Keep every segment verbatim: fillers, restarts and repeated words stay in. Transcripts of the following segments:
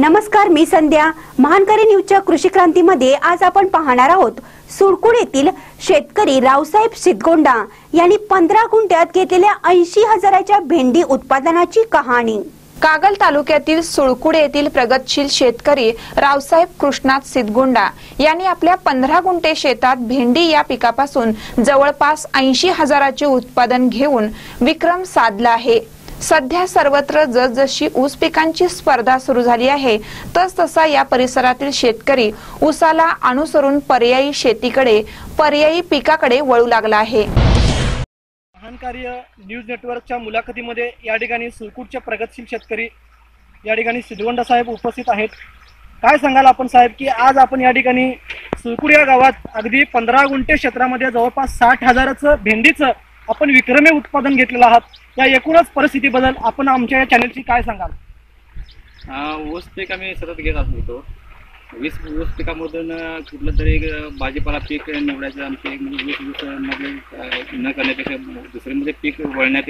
नमस्कार, मी संध्या. महानकरी न्यूजच्या कृषी क्रांतीमध्ये आज आपण पाहणार आहोत सुळकुड येथील शेतकरी रावसाहेब सिद्धगोंडा यांनी पंधरा गुंठ्यात घेतलेल्या ऐंशी हजाराच्या भेंडी उत्पादनाची कहाणी. कागल तालुक्यातील सुळकुड येथील प्रगतशील शेतकरी रावसाहेब कृष्णात सिद्धगोंडा यांनी आपल्या पंधरा गुंठे शेतात भेंडी या पिकापासून जवळपास ऐंशी हजाराचे उत्पादन घेऊन विक्रम साधला आहे. सध्या सर्वत्र जसजशी ऊस पिकांची स्पर्धा सुरू झाली आहे तस तसा या परिसरातील शेतकरी ऊसाला अनुसरून पर्यायी शेतीकडे पर्यायी पिकाकडे वळू लागला आहे. महानकारी न्यूज नेटवर्कच्या मुलाखतीमध्ये या ठिकाणी सुळकुडचे प्रगतशील शेतकरी या ठिकाणी सिद्धगोंडा साहेब उपस्थित आहेत. काय सांगाल आपण साहेब की आज आपण या ठिकाणी सुळकुड या गावात अगदी पंधरा गुंठे क्षेत्रामध्ये जवळपास साठ हजाराचं भेंडीचं आपण विक्रमी उत्पादन घेतलेलं आहात. या एकूणच परिस्थितीबद्दल आपण आमच्या या चॅनलची काय सांगाल? ऊस पीक आम्ही सतत घेत असतो. वीस ऊस पिकामधून कुठलं तरी एक भाजीपाला पीक निवडायचं आमचे म्हणजे वीस ऊस मध्ये न करण्यापेक्षा दुसरे म्हणजे पीक वळण्यात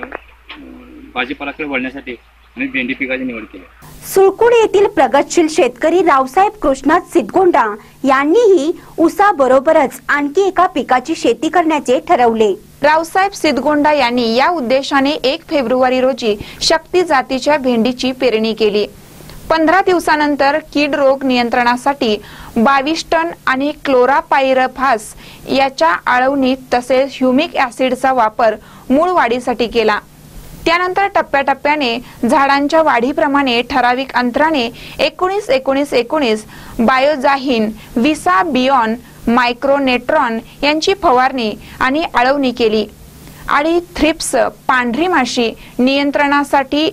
भाजीपालाकडे वळण्यासाठी आम्ही भेंडी पिकाची निवड केली. सुळकुड येथील प्रगतशील शेतकरी रावसाहेब कृष्णात सिद्धगोंडा यांनीही ऊसाबरोबरच आणखी एका पिकाची शेती करण्याचे ठरवले. रावसाहेब सिद्धगोंडा यांनी या उद्देशाने एक फेब्रुवारी रोजी शक्ती जातीच्या भेंडीची पेरणी केली. पंधरा दिवसानंतर कीड रोग नियंत्रणासाठी बावीस टन आणि क्लोरापायरफास याच्या आळवणीत तसेच ह्युमिक ऍसिडचा वापर मूळ वाढीसाठी केला. त्यानंतर टप्प्याटप्प्याने झाडांच्या वाढीप्रमाणे ठराविक अंतराने एकोणीस एकोणीस एकोणीस बायोजाहीन विसा बियॉन मायक्रोनेट्रॉन यांची फवारणी आणि आळवणी केली. आणि थ्रिप्स पांढरी माशी नियंत्रणासाठी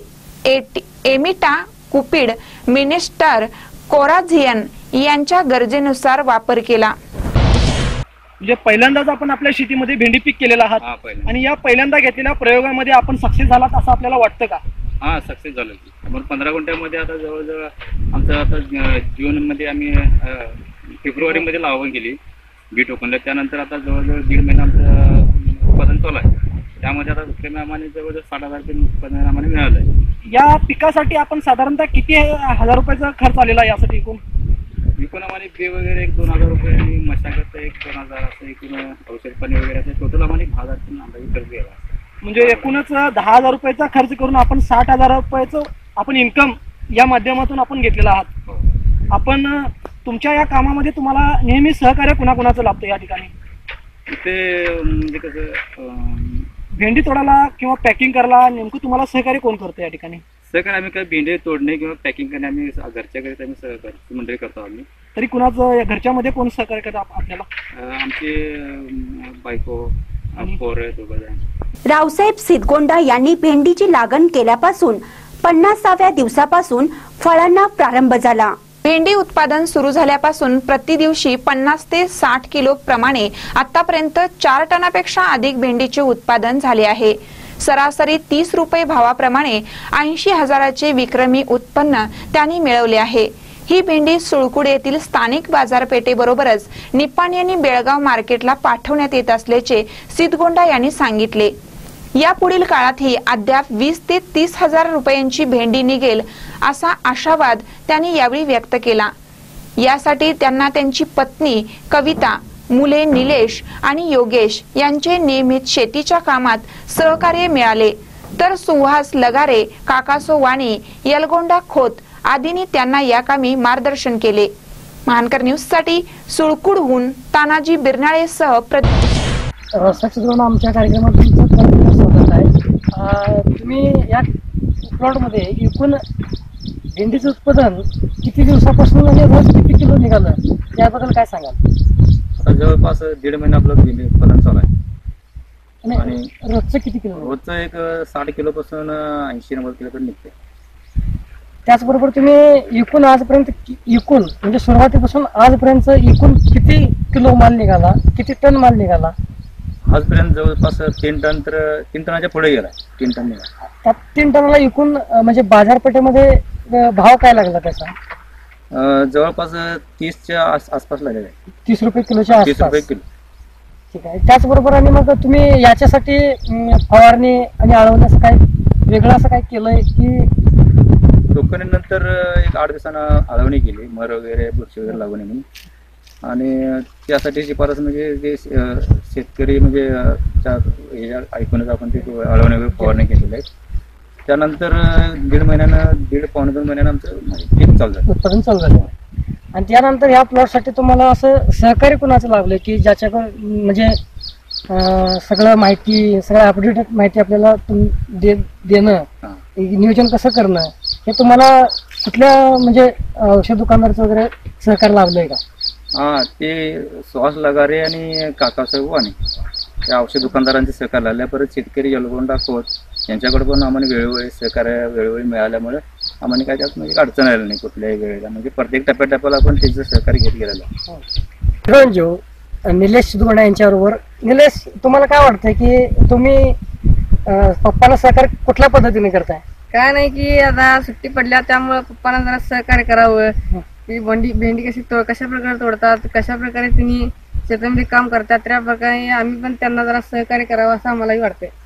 एमिटा कुपिड मिनिस्टर कोराझियन यांच्या गरजेनुसार वापर केला. म्हणजे पहिल्यांदाच आपण आपल्या शेतीमध्ये भेंडी पीक केलेलं आहात आणि या पहिल्यांदा घेतलेल्या प्रयोगामध्ये आपण सक्सेस झालात असं आपल्याला वाटतं का? हा, सक्सेस झालं. मग पंधरा गुंठ्यामध्ये आता जवळजवळ आमचं आता जून मध्ये आम्ही फेब्रुवारी मध्ये लावण केली बी टोकनला. त्यानंतर आता जवळजवळ दीड महिना आमचं उत्पादन चालू आहे. त्यामध्ये आता उत्पन्न आम्हाला जवळजवळ साठ हजार रुपये उत्पादन आम्हाला मिळालं आहे. या पिकासाठी आपण साधारणतः किती हजार रुपयाचा खर्च आलेला आहे यासाठी? एकूण एकूण आम्हाला बे वगैरे एक दोन हजार रुपये आणि मशागत एक दोन हजार असं एकूण औषध पाणी वगैरे असं टोटल आम्हाला एक हजार अंदाजे खर्च गेला. म्हणजे एकूणच दहा हजार रुपयाचा खर्च करून आपण साठ हजार रुपयाचं आपण इन्कम या माध्यमातून आपण घेतलेला आहात. आपण तुमच्या या कामामध्ये तुम्हाला नेहमी सहकार्य कुणाकुणाचं लाभतं या ठिकाणी? इथे म्हणजे कसं भेंडी तोडायला किंवा पॅकिंग करायला नेमकं तुम्हाला सहकार्य कोण करतं या ठिकाणी? सहकार्य आम्ही काय भेंडी तोडणे किंवा पॅकिंग करणे आम्ही घरच्या घरी आम्ही सहकार्य मंडळी करतो. आम्ही तरी कुणाचं घरच्यामध्ये कोण सहकार्य करतं आपल्याला? आमचे बायको पोरं दोघं. रावसाहेब सिद्धगोंडा यांनी भेंडीची लागण केल्यापासून पन्नासाव्या दिवसापासून फळांना प्रारंभ झाला. भेंडी उत्पादन सुरू झाल्यापासून प्रति दिवशी पन्नास ते साठ किलो प्रमाणे आतापर्यंत चार टनापेक्षा अधिक भेंडीचे उत्पादन झाले आहे. सरासरी तीस रुपये भावाप्रमाणे ऐंशी हजाराचे विक्रमी उत्पन्न त्यांनी मिळवले आहे. ही भेंडी सुळकुड येथील स्थानिक बाजारपेठेबरोबरच निपाणी आणि बेळगाव मार्केटला पाठवण्यात येत असल्याचे सिद्धगोंडा यांनी सांगितले. यापुढील काळातही अद्याप वीस ते तीस हजार रुपयांची भेंडी निघेल असा आशावाद त्यांनी यावेळी व्यक्त केला. यासाठी त्यांना त्यांची पत्नी कविता, मुले निलेश आणि योगेश यांचे नियमित शेतीच्या कामात सहकार्य मिळाले. तर सुहास लगारे, काकासो वाणी, यलगोंडा खोत आदींनी त्यांना या कामी मार्गदर्शन केले. महानकर न्यूज साठी सुळकुडहून तानाजी बिरनाळेसह आमच्या कार्यक्रमात तुमचं स्वागत आहे. तुम्ही या प्लॉटमध्ये एकूण भेंडीचं उत्पादन किती दिवसापासून आणि रोज किती किलो निघालं याबद्दल काय सांगाल? आता जवळपास दीड महिना आपलं भेंडी उत्पादन चालू आहे. आणि रोजचं किती किलो? रोजचं एक साठ किलो पासून ऐंशी नव्वद किलो पर्यंत निघते. त्याचबरोबर तुम्ही एकूण आजपर्यंत एकूण म्हणजे सुरुवातीपासून आजपर्यंत एकूण किती किलो माल निघाला, किती टन माल निघाला? आजपर्यंत जवळपास तीन टन तर तीन टनाच्या पुढे गेला. तीन टन निघाला. त्यात तीन टनाला एकूण म्हणजे बाजारपेठेमध्ये भाव काय लागला त्याचा? जवळपास तीसच्या आसपास लागलेला आहे. तीस रुपये किलोच्या तीस रुपये आसपास. किलो. ठीक आहे. त्याचबरोबर आणि मग तुम्ही याच्यासाठी फवारणी आणि आळवण्याचं काय वेगळं असं काय केलंय की टोकनीनंतर एक आठ दिवसानं आळवणी केली, मर वगैरे बुरशी वगैरे लागू नये म्हणून. आणि त्यासाठी शिफारस म्हणजे जे शेतकरी म्हणजे त्या ह्याच्या ऐकूनच आपण ते आळवणी वगैरे फवारणी केलेली आहे. त्यानंतर दीड महिन्यानं दीड पावणे दोन महिन्यानं आमचं पीक चालू झालं, उत्पादन चालू झालं. आणि त्यानंतर ह्या प्लॉटसाठी तुम्हाला असं सहकार्य कोणाचं लाभलं की ज्याच्याकडे म्हणजे अं, सगळं माहिती सगळं अपडेटेड माहिती आपल्याला तुम दे देणं, नियोजन कसं करणं, हे तुम्हाला कुठल्या म्हणजे औषध दुकानदाराचं वगैरे सहकार्य लाभलंय का? हा, ते सुहास लगारे आणि काकासाहेब वाणी त्या औषध दुकानदारांचे सहकार्य लागल्या. परत शेतकरी यलगोंडा खोत यांच्याकडे पण आम्हाला वेळोवेळी सहकार्य वेळोवेळी मिळाल्यामुळे आम्हाला काय त्यात म्हणजे अडचण आली नाही कुठल्याही वेळेला. म्हणजे प्रत्येक टप्प्याटप्प्याला आपण त्याचं सहकार्य घेत गेलेलं आहे. रंजू निलेश सिद्धगोंडा यांच्याबरोबर. निलेश, तुम्हाला काय वाटतंय की तुम्ही अं, पप्पाला सहकार्य कुठल्या पद्धतीने करताय? काय नाही की आता सुट्टी पडल्या त्यामुळे पप्पांना जरा सहकार्य करावं की भेंडी भेंडी कशी तो कशा प्रकारे तोडतात, कशा प्रकारे त्यांनी शेतामध्ये काम करतात, त्या प्रकारे आम्ही पण त्यांना जरा सहकार्य करावं असं आम्हालाही वाटतंय.